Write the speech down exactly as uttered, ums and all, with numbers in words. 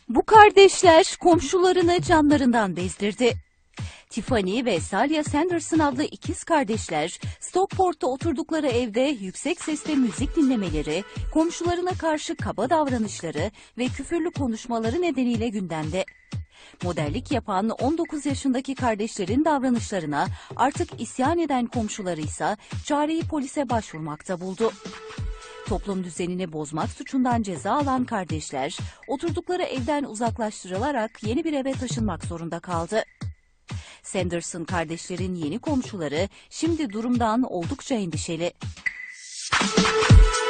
Bu kardeşler komşularını canlarından bezdirdi. Tiffany ve Salia Sanderson adlı ikiz kardeşler, Stockport'ta oturdukları evde yüksek sesle müzik dinlemeleri, komşularına karşı kaba davranışları ve küfürlü konuşmaları nedeniyle gündemde. Modellik yapan on dokuz yaşındaki kardeşlerin davranışlarına artık isyan eden komşuları ise çareyi polise başvurmakta buldu. Toplum düzenini bozmak suçundan ceza alan kardeşler, oturdukları evden uzaklaştırılarak yeni bir eve taşınmak zorunda kaldı. Sanderson kardeşlerin yeni komşuları şimdi durumdan oldukça endişeli.